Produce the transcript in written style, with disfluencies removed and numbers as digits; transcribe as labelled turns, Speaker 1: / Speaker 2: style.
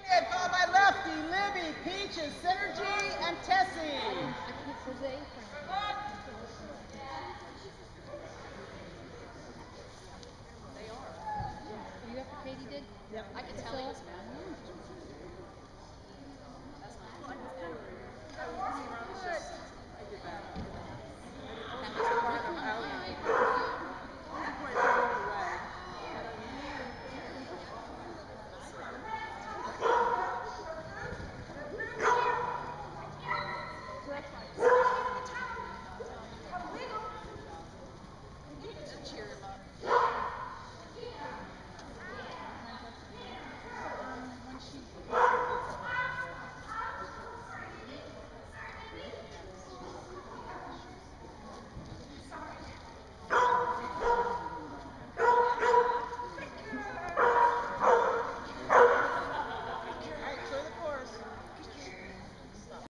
Speaker 1: Followed by Lefty, Libby, Peaches, Synergy, and Tessie.
Speaker 2: You after Katie did?
Speaker 1: Yep.
Speaker 2: I could tell